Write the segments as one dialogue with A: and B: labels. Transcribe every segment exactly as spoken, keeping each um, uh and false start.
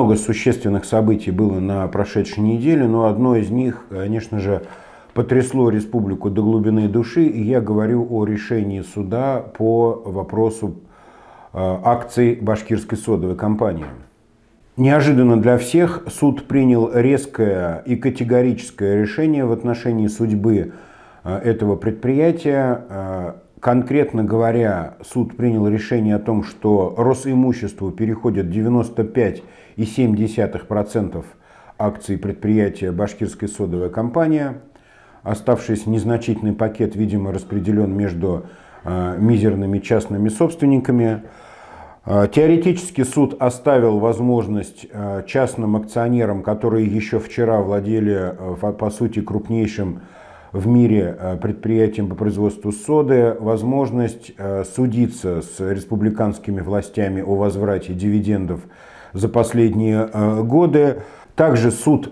A: много существенных событий было на прошедшей неделе, но одно из них, конечно же, потрясло республику до глубины души, и я говорю о решении суда по вопросу акций башкирской содовой компании. Неожиданно для всех суд принял резкое и категорическое решение в отношении судьбы этого предприятия. Конкретно говоря, суд принял решение о том, что Росимуществу переходят девяносто пять и семь десятых процента акций предприятия «Башкирская содовая компания». Оставшийся незначительный пакет, видимо, распределен между э, мизерными частными собственниками. Э, теоретически суд оставил возможность э, частным акционерам, которые еще вчера владели, э, по сути, крупнейшим в мире предприятием по производству соды, возможность судиться с республиканскими властями о возврате дивидендов за последние годы. Также суд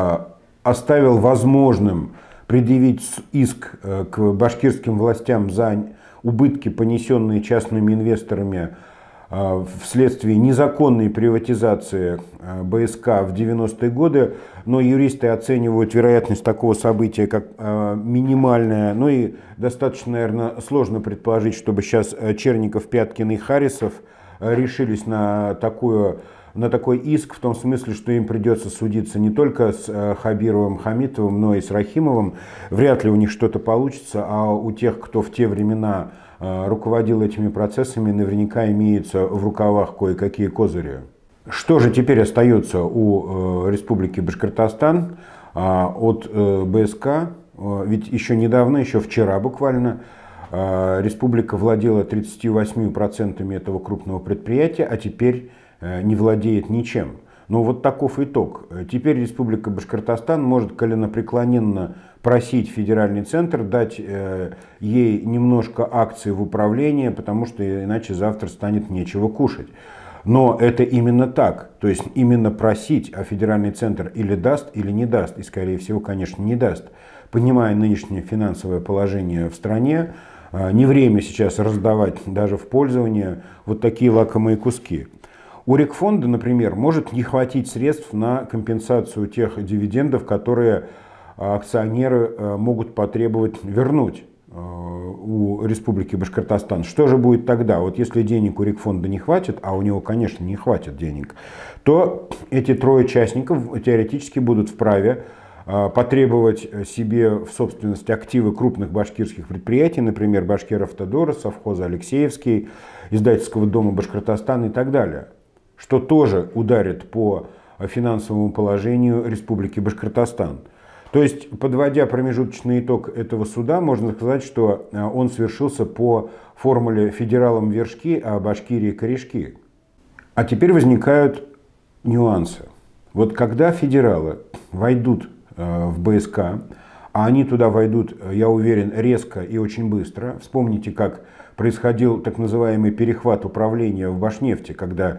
A: оставил возможным предъявить иск к башкирским властям за убытки, понесенные частными инвесторами вследствие незаконной приватизации БСК в девяностые годы, но юристы оценивают вероятность такого события как минимальная, ну и достаточно, наверное, сложно предположить, чтобы сейчас Черников, Пяткин и Харисов решились на, такую, на такой иск, в том смысле, что им придется судиться не только с Хабировым, Хамитовым, но и с Рахимовым. Вряд ли у них что-то получится, а у тех, кто в те времена руководил этими процессами, наверняка имеются в рукавах кое-какие козыри. Что же теперь остается у Республики Башкортостан от БСК? Ведь еще недавно, еще вчера буквально, республика владела тридцатью восьмью процентами этого крупного предприятия, а теперь не владеет ничем. Но вот таков итог. Теперь Республика Башкортостан может коленопреклоненно просить федеральный центр дать э, ей немножко акций в управление, потому что иначе завтра станет нечего кушать. Но это именно так. То есть именно просить, а федеральный центр или даст, или не даст. И скорее всего, конечно, не даст. Понимая нынешнее финансовое положение в стране, э, не время сейчас раздавать даже в пользование вот такие лакомые куски. У Рекфонда, например, может не хватить средств на компенсацию тех дивидендов, которые акционеры могут потребовать вернуть у Республики Башкортостан. Что же будет тогда? Вот если денег у Рекфонда не хватит, а у него, конечно, не хватит денег, то эти трое участников теоретически будут вправе потребовать себе в собственность активы крупных башкирских предприятий, например, Башкиравтодора, совхоза Алексеевский, издательского дома Башкортостан и так далее, что тоже ударит по финансовому положению Республики Башкортостан. То есть, подводя промежуточный итог этого суда, можно сказать, что он свершился по формуле федералам вершки, а Башкирии корешки. А теперь возникают нюансы. Вот когда федералы войдут в БСК, а они туда войдут, я уверен, резко и очень быстро. Вспомните, как происходил так называемый перехват управления в Башнефти, когда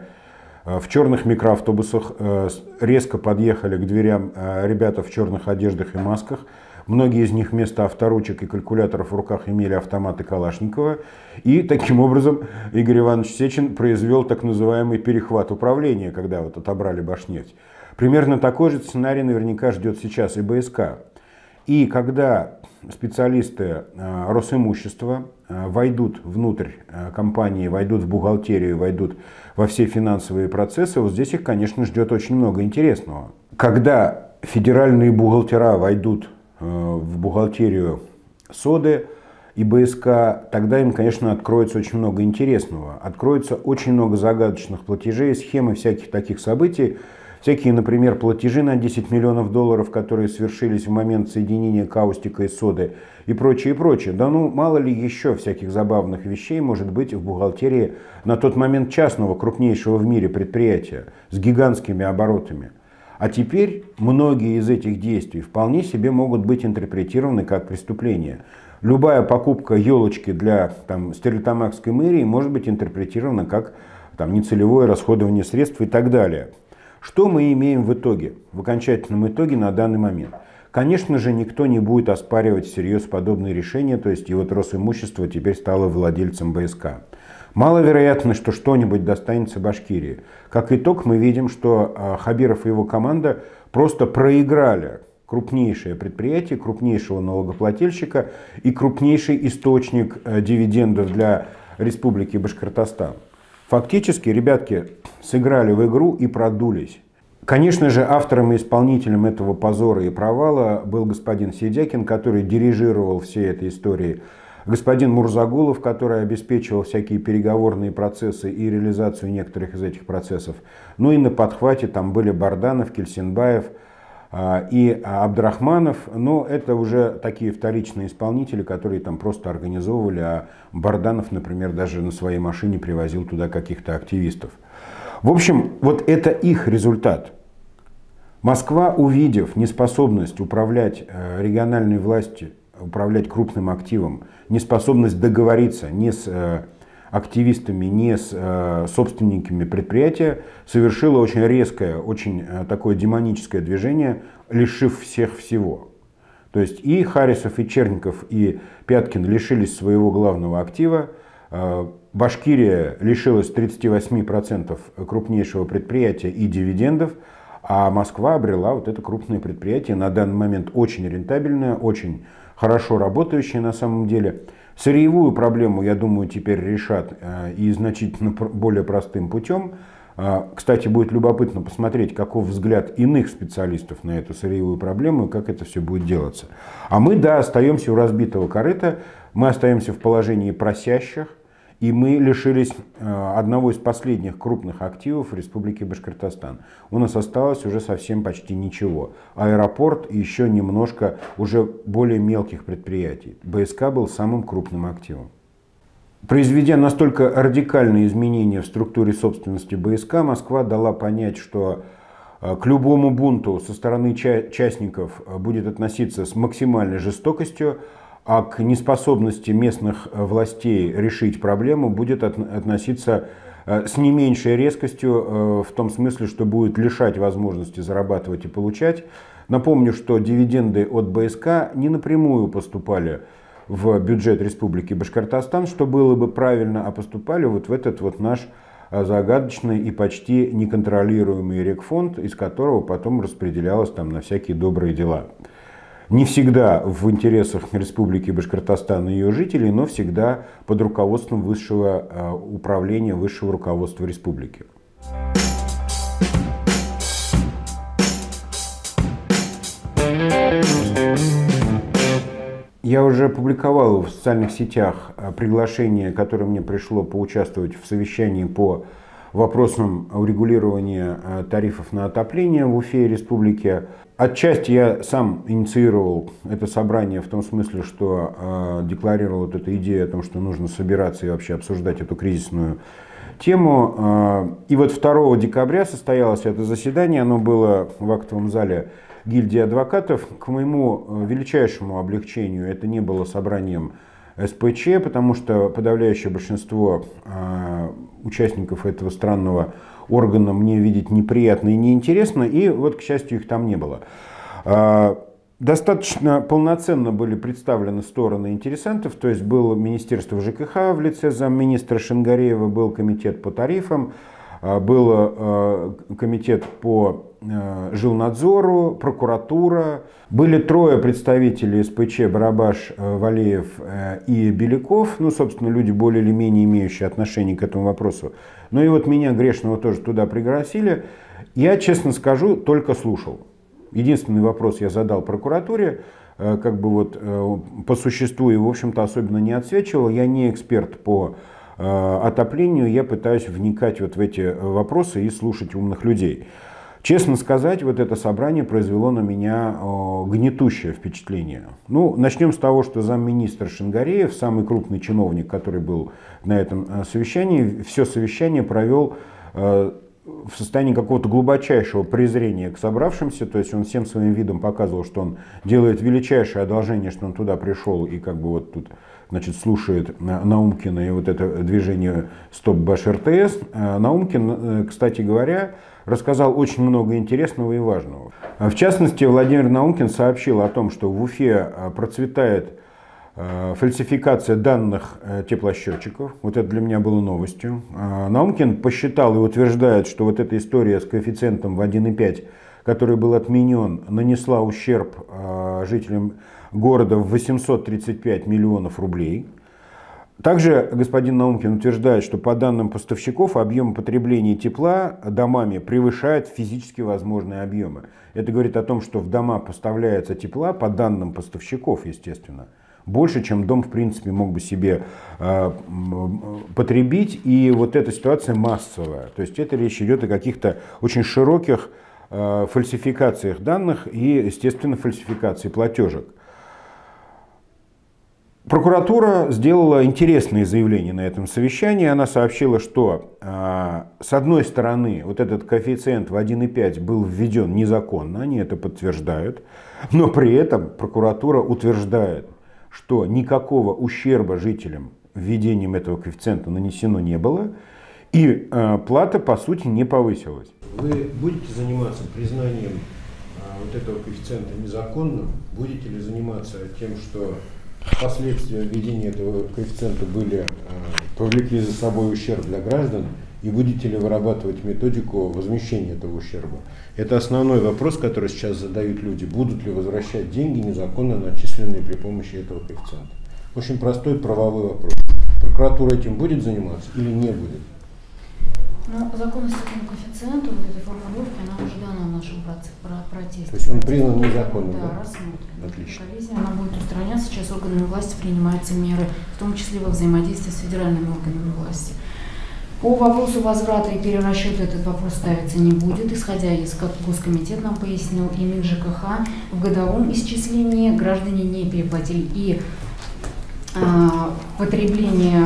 A: в черных микроавтобусах резко подъехали к дверям ребята в черных одеждах и масках. Многие из них вместо авторучек и калькуляторов в руках имели автоматы Калашникова. И таким образом Игорь Иванович Сечин произвел так называемый перехват управления, когда вот отобрали Башнефть. Примерно такой же сценарий наверняка ждет сейчас и БСК. И когда специалисты Росимущества войдут внутрь компании, войдут в бухгалтерию, войдут во все финансовые процессы, вот здесь их, конечно, ждет очень много интересного. Когда федеральные бухгалтера войдут в бухгалтерию соды и БСК, тогда им, конечно, откроется очень много интересного. Откроется очень много загадочных платежей, схемы всяких таких событий. Всякие, например, платежи на десять миллионов долларов, которые свершились в момент соединения каустика и соды и прочее, и прочее. Да ну, мало ли еще всяких забавных вещей может быть в бухгалтерии на тот момент частного, крупнейшего в мире предприятия с гигантскими оборотами. А теперь многие из этих действий вполне себе могут быть интерпретированы как преступление. Любая покупка елочки для там, Стерлитамакской мэрии может быть интерпретирована как там, нецелевое расходование средств и так далее. Что мы имеем в итоге, в окончательном итоге на данный момент? Конечно же, никто не будет оспаривать всерьез подобные решения, то есть и вот Росимущество теперь стало владельцем БСК. Маловероятно, что что-нибудь достанется Башкирии. Как итог, мы видим, что Хабиров и его команда просто проиграли крупнейшее предприятие, крупнейшего налогоплательщика и крупнейший источник дивидендов для Республики Башкортостан. Фактически, ребятки сыграли в игру и продулись. Конечно же, автором и исполнителем этого позора и провала был господин Сидякин, который дирижировал всей этой историей. Господин Мурзагулов, который обеспечивал всякие переговорные процессы и реализацию некоторых из этих процессов. Ну и на подхвате там были Барданов, Кельсинбаев и Абдрахманов, но это уже такие вторичные исполнители, которые там просто организовывали, а Барданов, например, даже на своей машине привозил туда каких-то активистов. В общем, вот это их результат. Москва, увидев неспособность управлять региональной властью, управлять крупным активом, неспособность договориться ни с активистами, ни с собственниками предприятия, совершила очень резкое, очень такое демоническое движение, лишив всех всего. То есть и Харисов, и Черников, и Пяткин лишились своего главного актива, Башкирия лишилась тридцати восьми процентов крупнейшего предприятия и дивидендов, а Москва обрела вот это крупное предприятие, на данный момент очень рентабельное, очень хорошо работающее на самом деле. Сырьевую проблему, я думаю, теперь решат и значительно более простым путем. Кстати, будет любопытно посмотреть, каков взгляд иных специалистов на эту сырьевую проблему и как это все будет делаться. А мы, да, остаемся у разбитого корыта, мы остаемся в положении просящих, и мы лишились одного из последних крупных активов Республики Башкортостан. У нас осталось уже совсем почти ничего. Аэропорт и еще немножко уже более мелких предприятий. БСК был самым крупным активом. Произведя настолько радикальные изменения в структуре собственности БСК, Москва дала понять, что к любому бунту со стороны частников будет относиться с максимальной жестокостью, а к неспособности местных властей решить проблему будет относиться с не меньшей резкостью, в том смысле, что будет лишать возможности зарабатывать и получать. Напомню, что дивиденды от БСК не напрямую поступали в бюджет Республики Башкортостан, что было бы правильно, а поступали вот в этот вот наш загадочный и почти неконтролируемый рекфонд, из которого потом распределялось там на всякие добрые дела. Не всегда в интересах Республики Башкортостан и ее жителей, но всегда под руководством высшего управления, высшего руководства республики. Я уже публиковал в социальных сетях приглашение, которое мне пришло поучаствовать в совещании по вопросам урегулирования тарифов на отопление в Уфе и республике. Отчасти я сам инициировал это собрание в том смысле, что э, декларировал вот эту идею о том, что нужно собираться и вообще обсуждать эту кризисную тему. Э, и вот второго декабря состоялось это заседание, оно было в актовом зале гильдии адвокатов. К моему величайшему облегчению это не было собранием СПЧ, потому что подавляющее большинство э, участников этого странного органа мне видеть неприятно и неинтересно, и вот, к счастью, их там не было. Э, достаточно полноценно были представлены стороны интересантов, то есть было Министерство ЖКХ в лице замминистра Шингареева, был комитет по тарифам, э, был э, комитет по Жилнадзору, прокуратура. Были трое представителей СПЧ: Барабаш, Валеев и Беляков. Ну, собственно, люди более или менее имеющие отношение к этому вопросу. Ну и вот меня, грешного, тоже туда пригласили. Я, честно скажу, только слушал. Единственный вопрос я задал прокуратуре, как бы вот по существу, и, в общем-то, особенно не отсвечивал. Я не эксперт по отоплению, я пытаюсь вникать вот в эти вопросы и слушать умных людей. Честно сказать, вот это собрание произвело на меня о, гнетущее впечатление. Ну, начнем с того, что замминистра Шингареев, самый крупный чиновник, который был на этом совещании, все совещание провел э, в состоянии какого-то глубочайшего презрения к собравшимся. То есть он всем своим видом показывал, что он делает величайшее одолжение, что он туда пришел и как бы вот тут, значит, слушает Наумкина и вот это движение «Стоп Баш-РТС». Наумкин, кстати говоря, рассказал очень много интересного и важного. В частности, Владимир Наумкин сообщил о том, что в Уфе процветает фальсификация данных теплосчетчиков. Вот это для меня было новостью. Наумкин посчитал и утверждает, что вот эта история с коэффициентом в один и пять, который был отменен, нанесла ущерб жителям города в восемьсот тридцать пять миллионов рублей. Также господин Наумкин утверждает, что по данным поставщиков объем потребления тепла домами превышает физически возможные объемы. Это говорит о том, что в дома поставляется тепла, по данным поставщиков, естественно, больше, чем дом, в принципе, мог бы себе э, потребить. И вот эта ситуация массовая. То есть это речь идет о каких-то очень широких э, фальсификациях данных и, естественно, фальсификации платежек. Прокуратура сделала интересные заявления на этом совещании. Она сообщила, что э, с одной стороны вот этот коэффициент в один и пять был введен незаконно, они это подтверждают, но при этом прокуратура утверждает, что никакого ущерба жителям введением этого коэффициента нанесено не было, и э, плата по сути не повысилась.
B: Вы будете заниматься признанием э, вот этого коэффициента незаконным? Будете ли заниматься тем, что последствия введения этого коэффициента были, повлекли за собой ущерб для граждан, и будете ли вырабатывать методику возмещения этого ущерба? Это основной вопрос, который сейчас задают люди. Будут ли возвращать деньги, незаконно начисленные при помощи этого коэффициента? Очень простой правовой вопрос. Прокуратура этим будет заниматься или не будет?
C: Ну, законность этому коэффициенту, вот этой формулировки, она уже дана в нашем протесте.
B: То есть он признан незаконным, да?
C: Да, рассмотрен.
B: Отлично.
C: Коллизия, она будет устраняться, сейчас органами власти принимаются меры, в том числе во взаимодействии с федеральными органами власти. По вопросу возврата и перерасчета этот вопрос ставиться не будет, исходя из, как Госкомитет нам пояснил, и МинЖКХ в годовом исчислении граждане не переплатили. И э, потребление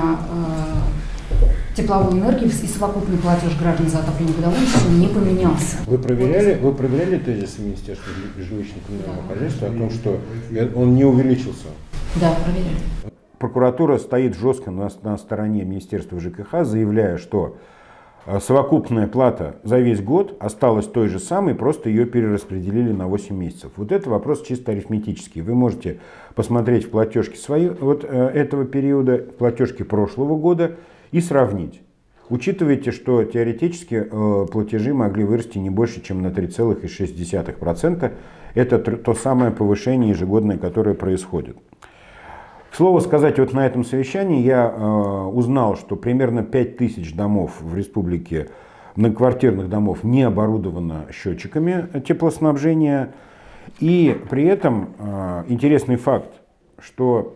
C: э, тепловой энергии и совокупный платеж граждан за отопление годовым не поменялся.
B: Вы проверяли, вы проверяли тезисы Министерства жилищно-коммунального
C: да.
B: хозяйства о том, что он не увеличился?
C: Да, проверяли.
A: Прокуратура стоит жестко на, на стороне Министерства ЖКХ, заявляя, что совокупная плата за весь год осталась той же самой, просто ее перераспределили на восемь месяцев. Вот это вопрос чисто арифметический. Вы можете посмотреть в платежке свои, вот, этого периода, в платежке прошлого года и сравнить. Учитывайте, что теоретически э, платежи могли вырасти не больше, чем на три целых шесть десятых процента. Это то самое повышение ежегодное, которое происходит. К слову сказать, вот на этом совещании я э, узнал, что примерно пять тысяч домов в республике, многоквартирных домов, не оборудовано счетчиками теплоснабжения. И при этом э, интересный факт, что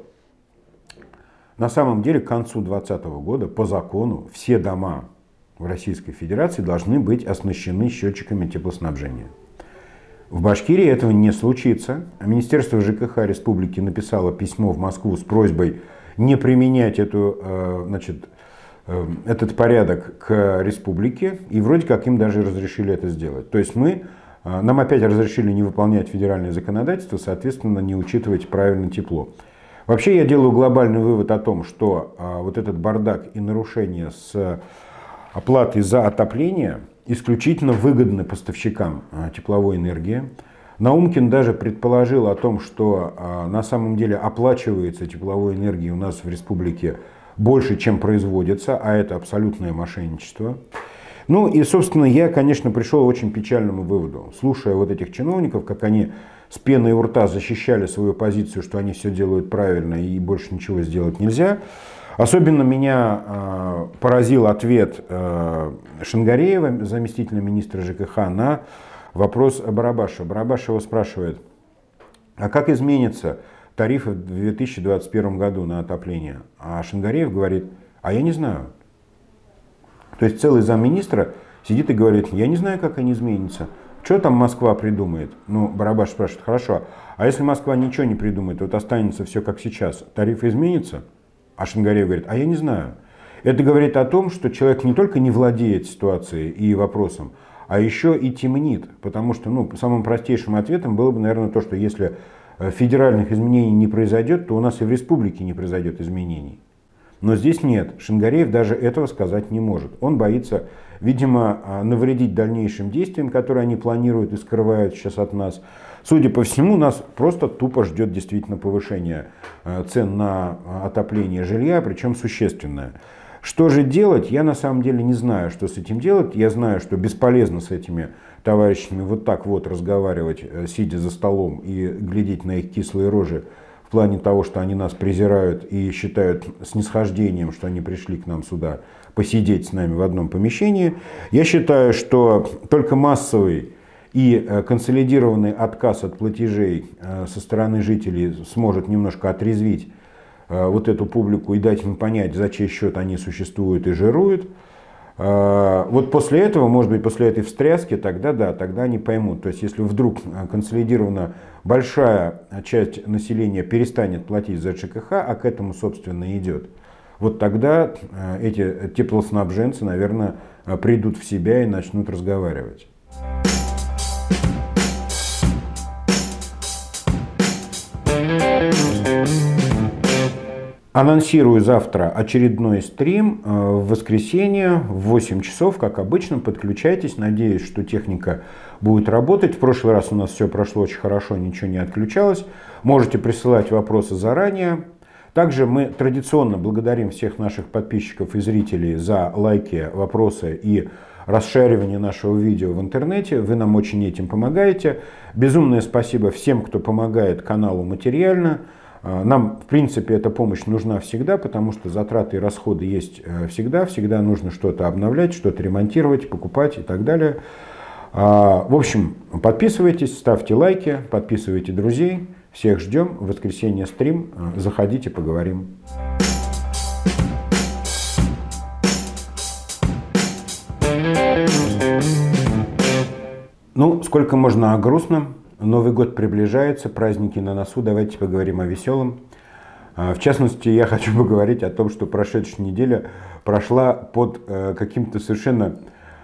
A: на самом деле к концу две тысячи двадцатого года по закону все дома в Российской Федерации должны быть оснащены счетчиками теплоснабжения. В Башкирии этого не случится. Министерство ЖКХ республики написало письмо в Москву с просьбой не применять эту, значит, этот порядок к республике, и вроде как им даже разрешили это сделать. То есть мы, нам опять разрешили не выполнять федеральное законодательство, соответственно, не учитывать правильно тепло. Вообще я делаю глобальный вывод о том, что вот этот бардак и нарушение с оплатой за отопление исключительно выгодны поставщикам тепловой энергии. Наумкин даже предположил о том, что на самом деле оплачивается тепловой энергией у нас в республике больше, чем производится, а это абсолютное мошенничество. Ну и, собственно, я, конечно, пришел к очень печальному выводу. Слушая вот этих чиновников, как они с пеной у рта защищали свою позицию, что они все делают правильно и больше ничего сделать нельзя. Особенно меня э, поразил ответ э, Шингареева, заместителя министра ЖКХ, на вопрос Барабашева. Барабашева спрашивает, а как изменятся тарифы в две тысячи двадцать первом году на отопление? А Шингареев говорит, а я не знаю. То есть целый замминистра сидит и говорит, я не знаю, как они изменятся. Что там Москва придумает? Ну, Барабаш спрашивает, хорошо, а если Москва ничего не придумает, вот останется все как сейчас, тарифы изменятся? А Шингареев говорит, а я не знаю. Это говорит о том, что человек не только не владеет ситуацией и вопросом, а еще и темнит. Потому что ну, самым простейшим ответом было бы, наверное, то, что если федеральных изменений не произойдет, то у нас и в республике не произойдет изменений. Но здесь нет. Шингареев даже этого сказать не может. Он боится, видимо, навредить дальнейшим действиям, которые они планируют и скрывают сейчас от нас. судя по всему, нас просто тупо ждет действительно повышение цен на отопление жилья, причем существенное. Что же делать, я на самом деле не знаю, что с этим делать. Я знаю, что бесполезно с этими товарищами вот так вот разговаривать, сидя за столом и глядеть на их кислые рожи в плане того, что они нас презирают и считают снисхождением, что они пришли к нам сюда посидеть с нами в одном помещении. Я считаю, что только массовый и консолидированный отказ от платежей со стороны жителей сможет немножко отрезвить вот эту публику и дать им понять, за чей счет они существуют и жируют. Вот после этого, может быть, после этой встряски, тогда да, тогда они поймут. То есть, если вдруг консолидирована большая часть населения перестанет платить за ЖКХ, а к этому, собственно, идет, вот тогда эти теплоснабженцы, наверное, придут в себя и начнут разговаривать. Анонсирую завтра очередной стрим в воскресенье в восемь часов, как обычно. Подключайтесь. Надеюсь, что техника будет работать. В прошлый раз у нас все прошло очень хорошо, ничего не отключалось. Можете присылать вопросы заранее. Также мы традиционно благодарим всех наших подписчиков и зрителей за лайки, вопросы и расшаривание нашего видео в интернете. Вы нам очень этим помогаете. Безумное спасибо всем, кто помогает каналу материально. Нам, в принципе, эта помощь нужна всегда, потому что затраты и расходы есть всегда. Всегда нужно что-то обновлять, что-то ремонтировать, покупать и так далее. В общем, подписывайтесь, ставьте лайки, подписывайте друзей. Всех ждем. В воскресенье стрим. Заходите, поговорим. Ну, сколько можно о грустном. Новый год приближается, праздники на носу, давайте поговорим о веселом. В частности, я хочу поговорить о том, что прошедшая неделя прошла под каким-то совершенно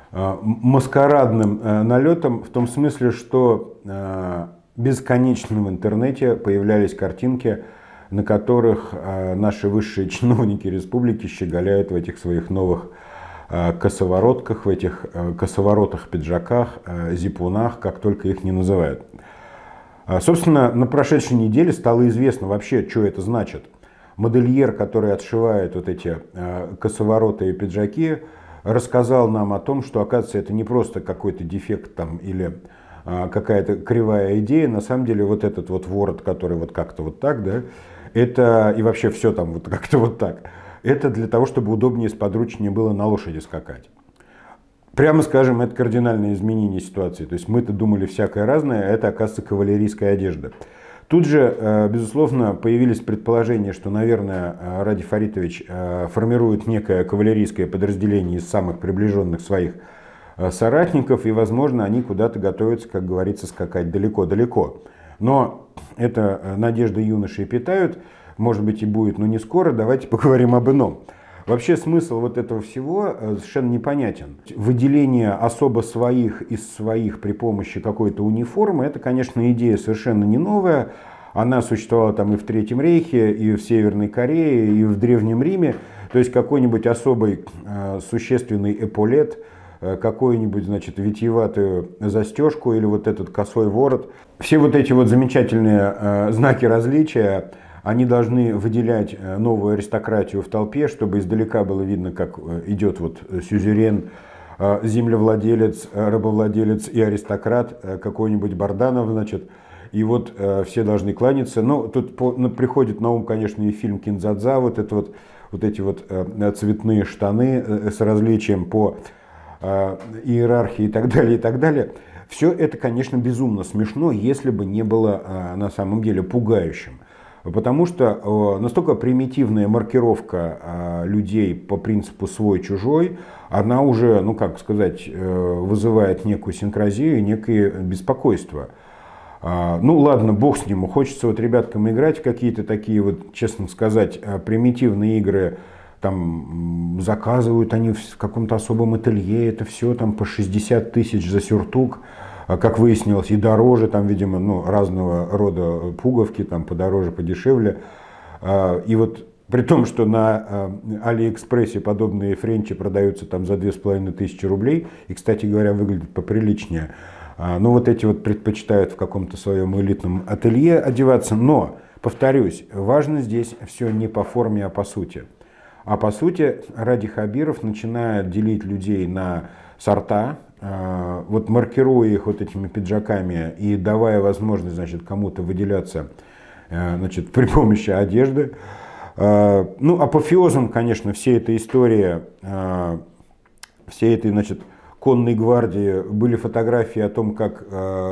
A: маскарадным налетом, в том смысле, что бесконечно в интернете появлялись картинки, на которых наши высшие чиновники республики щеголяют в этих своих новых косоворотках, в этих косоворотах-пиджаках, зипунах, как только их не называют. Собственно, на прошедшей неделе стало известно вообще, что это значит. Модельер, который отшивает вот эти косовороты и пиджаки, рассказал нам о том, что, оказывается, это не просто какой-то дефект там, или какая-то кривая идея. На самом деле, вот этот вот ворот, который вот как-то вот так, да, это и вообще все там вот как-то вот так. Это для того, чтобы удобнее, сподручнее было на лошади скакать. Прямо скажем, это кардинальное изменение ситуации. То есть мы-то думали всякое разное, а это, оказывается, кавалерийская одежда. Тут же, безусловно, появились предположения, что, наверное, Ради Фаритович формирует некое кавалерийское подразделение из самых приближенных своих соратников, и, возможно, они куда-то готовятся, как говорится, скакать далеко-далеко. Но это надежды юношей питают. Может быть и будет, но не скоро. Давайте поговорим об ином. Вообще смысл вот этого всего совершенно непонятен. Выделение особо своих из своих при помощи какой-то униформы, это, конечно, идея совершенно не новая. Она существовала там и в Третьем Рейхе, и в Северной Корее, и в Древнем Риме. То есть какой-нибудь особый э, существенный эполет, э, какую-нибудь, значит, витиеватую застежку или вот этот косой ворот. Все вот эти вот замечательные э, знаки различия, они должны выделять новую аристократию в толпе, чтобы издалека было видно, как идет вот сюзерен, землевладелец, рабовладелец и аристократ, какой-нибудь Барданов, значит. И вот все должны кланяться. Но тут приходит на ум, конечно, и фильм «Киндзадза», вот, это вот, вот эти вот цветные штаны с различием по иерархии и так далее, и так далее. Все это, конечно, безумно смешно, если бы не было на самом деле пугающим. Потому что настолько примитивная маркировка людей по принципу свой-чужой, она уже, ну как сказать, вызывает некую синкразию и некое беспокойство. Ну ладно, бог с ним, хочется вот ребяткам играть в какие-то такие вот, честно сказать, примитивные игры. Там заказывают они в каком-то особом ателье, это все там по шестьдесят тысяч за сюртук. Как выяснилось, и дороже, там, видимо, ну, разного рода пуговки, там, подороже, подешевле. И вот при том, что на Алиэкспрессе подобные френчи продаются там за две с половиной тысячи рублей, и, кстати говоря, выглядят поприличнее, Ну, вот эти вот предпочитают в каком-то своем элитном ателье одеваться. Но, повторюсь, важно здесь все не по форме, а по сути. А по сути, Ради Хабиров начинает делить людей на сорта, вот маркируя их вот этими пиджаками и давая возможность, значит, кому-то выделяться, значит, при помощи одежды. Ну, апофеозом, конечно, всей этой истории, всей этой, значит, конной гвардии были фотографии о том, как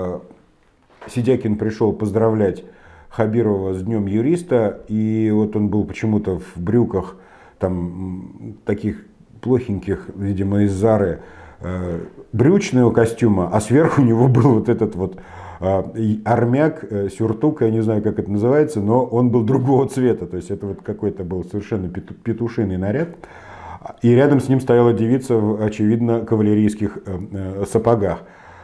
A: Сидякин пришел поздравлять Хабирова с Днем юриста, и вот он был почему-то в брюках, там, таких плохеньких, видимо, из Зары, брючного костюма, а сверху у него был вот этот вот армяк, сюртук, я не знаю, как это называется, но он был другого цвета, то есть это вот какой-то был совершенно петушиный наряд. И рядом с ним стояла девица в, очевидно, кавалерийских сапогах.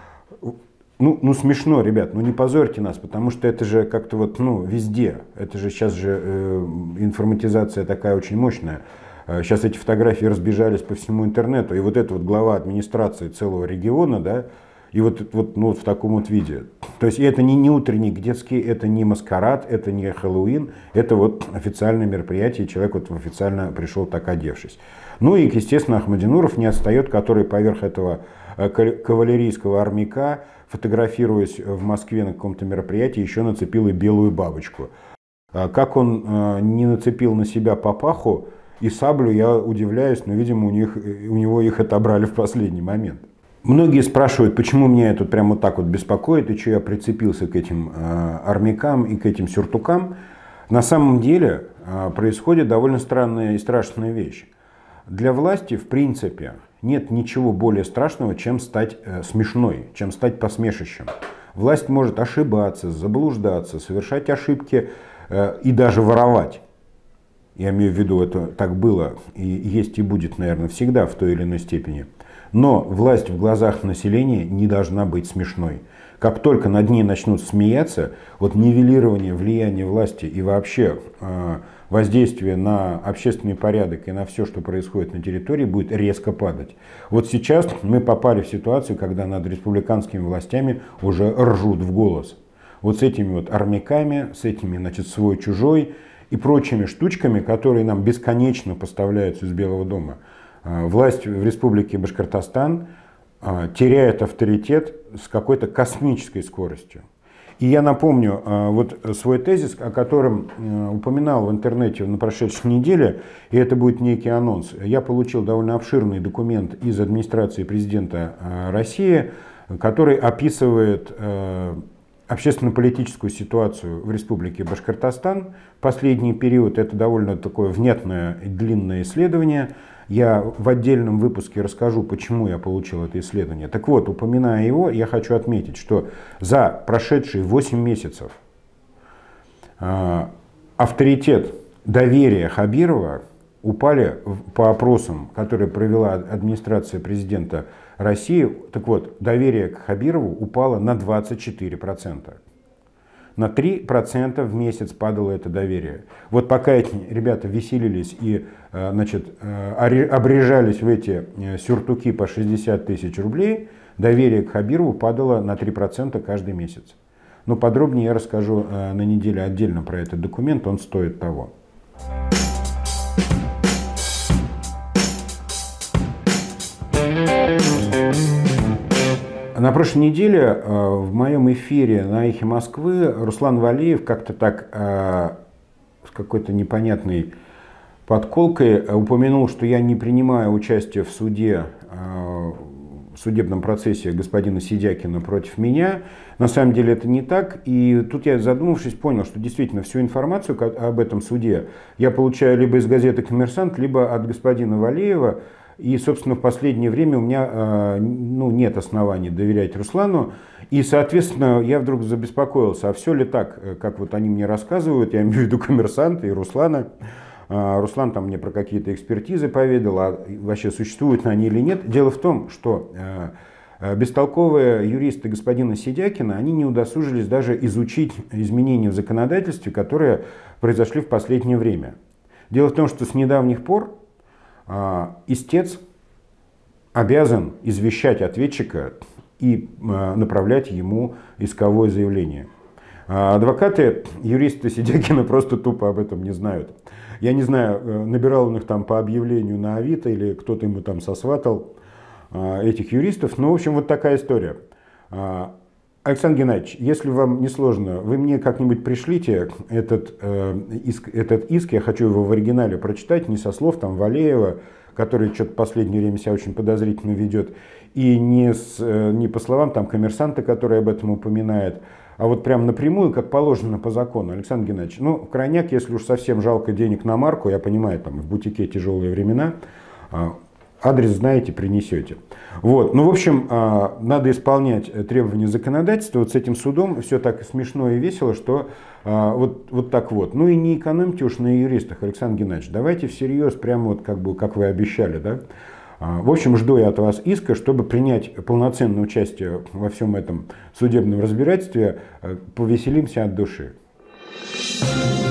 A: Ну, ну смешно, ребят, ну не позорьте нас, потому что это же как-то вот, ну, везде. Это же сейчас же э, информатизация такая очень мощная. Сейчас эти фотографии разбежались по всему интернету. И вот эта вот глава администрации целого региона, да, и вот, вот, ну, вот в таком вот виде. То есть это не, не утренник детский, это не маскарад, это не Хэллоуин, это вот официальное мероприятие, человек вот официально пришел так одевшись. Ну и, естественно, Ахмадинуров не отстает, который поверх этого кавалерийского армяка, фотографируясь в Москве на каком-то мероприятии, еще нацепил и белую бабочку. Как он не нацепил на себя папаху и саблю, я удивляюсь, но, видимо, у, них, у него их отобрали в последний момент. Многие спрашивают, почему меня это прямо вот так вот беспокоит, и что я прицепился к этим армякам и к этим сюртукам. На самом деле происходит довольно странная и страшная вещь. Для власти, в принципе, нет ничего более страшного, чем стать э, смешной, чем стать посмешищем. Власть может ошибаться, заблуждаться, совершать ошибки э, и даже воровать. Я имею в виду, это так было и есть и будет, наверное, всегда в той или иной степени. Но власть в глазах населения не должна быть смешной. Как только над ней начнут смеяться, вот нивелирование влияния власти и вообще э, воздействие на общественный порядок и на все, что происходит на территории, будет резко падать. Вот сейчас мы попали в ситуацию, когда над республиканскими властями уже ржут в голос. Вот с этими вот армяками, с этими, значит, свой-чужой и прочими штучками, которые нам бесконечно поставляются из Белого дома. Власть в республике Башкортостан теряет авторитет с какой-то космической скоростью. И я напомню вот свой тезис, о котором упоминал в интернете на прошедшей неделе, и это будет некий анонс. Я получил довольно обширный документ из администрации президента России, который описывает общественно-политическую ситуацию в республике Башкортостан. Последний период — это довольно такое внятное и длинное исследование. Я в отдельном выпуске расскажу, почему я получил это исследование. Так вот, упоминая его, я хочу отметить, что за прошедшие восемь месяцев э, авторитет, доверие Хабирова упали по опросам, которые провела администрация президента России. Так вот, доверие к Хабирову упало на двадцать четыре процента. На три процента в месяц падало это доверие. Вот пока эти ребята веселились и, значит, обрежались в эти сюртуки по шестьдесят тысяч рублей, доверие к Хабирову падало на три процента каждый месяц. Но подробнее я расскажу на неделе отдельно про этот документ, он стоит того. На прошлой неделе в моем эфире на «Эхе Москвы» Руслан Валиев как-то так с какой-то непонятной подколкой упомянул, что я не принимаю участие в суде, в судебном процессе господина Сидякина против меня. На самом деле это не так. И тут я, задумавшись, понял, что действительно всю информацию об этом суде я получаю либо из газеты «Коммерсант», либо от господина Валиева. И, собственно, в последнее время у меня ну, нет оснований доверять Руслану. И, соответственно, я вдруг забеспокоился, а все ли так, как вот они мне рассказывают, я имею в виду «Коммерсанта» и Руслана. Руслан там мне про какие-то экспертизы поведал, а вообще существуют они или нет. Дело в том, что бестолковые юристы господина Сидякина, они не удосужились даже изучить изменения в законодательстве, которые произошли в последнее время. Дело в том, что с недавних пор истец обязан извещать ответчика и направлять ему исковое заявление. Адвокаты, юристы Сидякина просто тупо об этом не знают. Я не знаю, набирал он их там по объявлению на Авито или кто-то ему там сосватал этих юристов. Ну, в общем, вот такая история. Александр Геннадьевич, если вам не сложно, вы мне как-нибудь пришлите этот, э, иск, этот иск, я хочу его в оригинале прочитать, не со слов там Валеева, который что-то в последнее время себя очень подозрительно ведет, и не, с, э, не по словам там коммерсанта, который об этом упоминает, а вот прям напрямую, как положено по закону. Александр Геннадьевич, ну, крайняк, если уж совсем жалко денег на марку, я понимаю, там в бутике тяжелые времена, э, адрес знаете, принесете. Вот. Ну, в общем, надо исполнять требования законодательства. Вот с этим судом все так смешно и весело, что вот, вот так вот. Ну и не экономьте уж на юристах, Александр Геннадьевич. Давайте всерьез, прямо вот как бы, как вы обещали, да. В общем, жду я от вас иска, чтобы принять полноценное участие во всем этом судебном разбирательстве. Повеселимся от души.